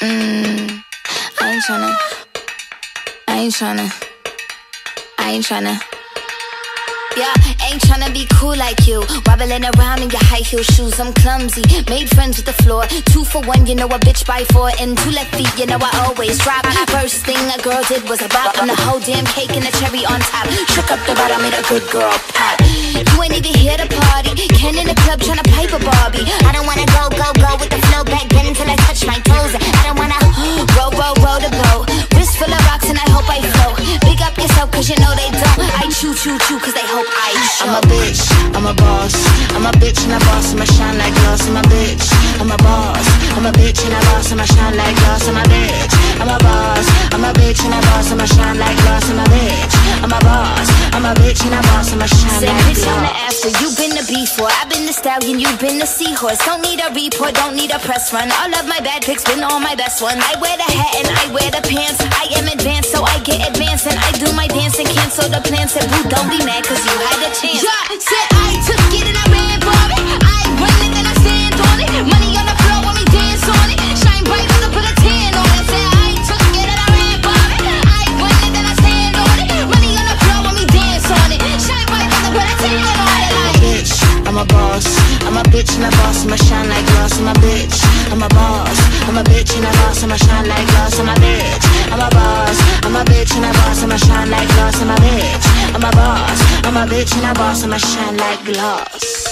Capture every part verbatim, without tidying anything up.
Mm, I ain't tryna, I ain't tryna, I ain't tryna. Yeah, ain't tryna be cool like you, wobbling around in your high heel shoes. I'm clumsy, made friends with the floor. Two for one, you know a bitch by four. And two left feet, you know I always drop. First thing a girl did was a bop. And the whole damn cake and the cherry on top. Shook up the bottom, made a good girl pop. You ain't even here to party. Ken in the club tryna pipe a Barbie. I don't wanna go, go, go with the flow back then until I touch my toes. I don't wanna row, row, row the boat. Wrist full of rocks and I hope I float. Big up yourself cause you know they don't. I chew, chew, chew cause they hope I show. I'm a bitch, I'm a boss. I'm a bitch and a boss, I'ma shine like glass. I'm a bitch, I'm a boss. I'm a bitch and a boss, I'ma shine like glass. I'm a bitch, I'm a boss. I'm a bitch and a boss, I'ma shine like glass. I'm a bitch, I'm a boss. I'm a bitch and a boss, I'ma shine Say, like bitch, glass. I'm the after, you been the before. I've been the stallion, you been the seahorse. Don't need a report, don't need a press run. All of my bad pics been all my best ones. I wear the hat and I wear the pants. I am advanced, so I get advanced. And I do my dance and cancel the plans. Said, boo, don't be mad cause you had a chance. Yeah, said I took it and I ran for it. I run it and I stand on it. Money on the floor when we dance on it. Shine bright as I put a tan on it. Said I took it and I ran for it. I run it and I stand on it. Money on the floor when we dance on it. Shine bright as I put a tan on it. Like, bitch, I'm a boss. I'm a bitch and a boss, I'ma shine like glass. I'm a bitch, I'm a boss. I'm a bitch and a boss, I'ma shine like glass. I'm a bitch, I'm a boss. I'm a bitch and a boss, I'ma shine like glass. I'm a bitch, I'm a boss. I'm a bitch and a boss, I'ma shine like glass.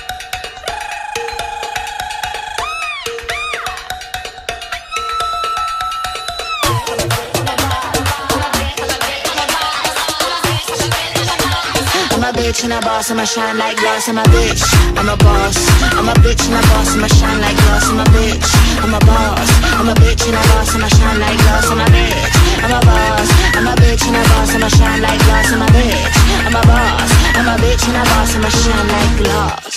I'm a bitch and a boss, I'ma shine like glass. I'm a bitch, I'm a boss. I'm a bitch and a boss, I'ma shine like glass. I'm a bitch, I'm a boss. I'm a bitch and a boss, I'ma shine like glass. I'm a bitch, I'm a boss. I'm a bitch and a boss, I'ma shine like glass. I'm a bitch, I'm a boss. I'm a bitch and a boss, I'ma shine like glass.